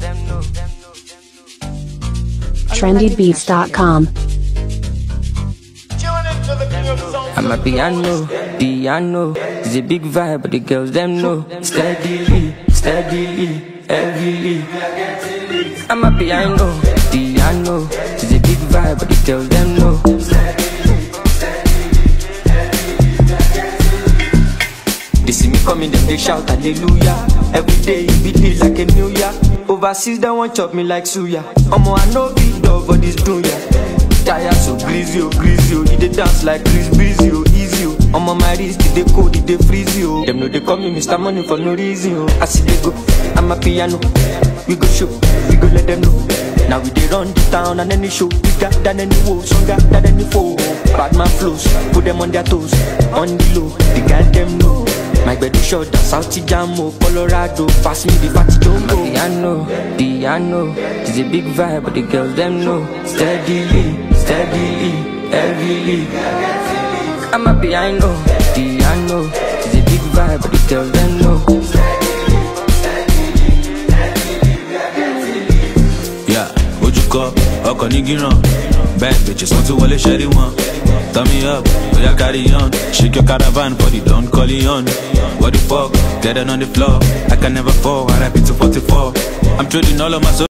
trendybeats.com. I'm a piano, it's a big vibe, but the girls them know. Steadily, heavily. I'm a piano, it's a big vibe, but the girls them know. They see me coming, then they shout hallelujah. Every day it be like a new year. Overseas they want chop me like suya. Omo I know big dog for this dunya. Tire so greasy, he dey dance like Chris Breezy, easy. Omo my wrist, they cold, they freeze you. Them know they call me Mr. Money for no reason. I see they go, I'm a piano. We go show, we go let them know. Now we dey run the town and any show bigger than any woe, stronger than any foe. Bad man flows, put them on their toes, on the low, the guy them know. My bed is short, South Jamo, Colorado, pass me the fatty jumbo. Piano, it's a big vibe, but the girls them know. Steadily, heavily. I'm a piano, it's a big vibe, but the girls them know. Yeah, what you call? Oko nigi run. Bad bitches want to wale shady one. Turn me up, we are carry on. Shake your caravan for the Don Corleone. What the fuck? Get it on the floor. I can never fall. I rap it to 44. I'm trading all of my soul.